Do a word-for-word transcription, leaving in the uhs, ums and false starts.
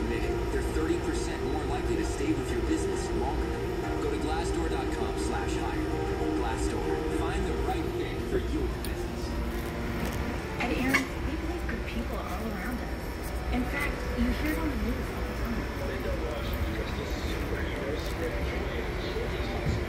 committed, they're thirty percent more likely to stay with your business longer. Go to glassdoor dot com slash hire. Glassdoor. Find the right thing for your business. At Aaron's, we believe good people are all around us. In fact, you hear it on the news all the time. They don't watch because this is superheroes spreading joy as much as possible.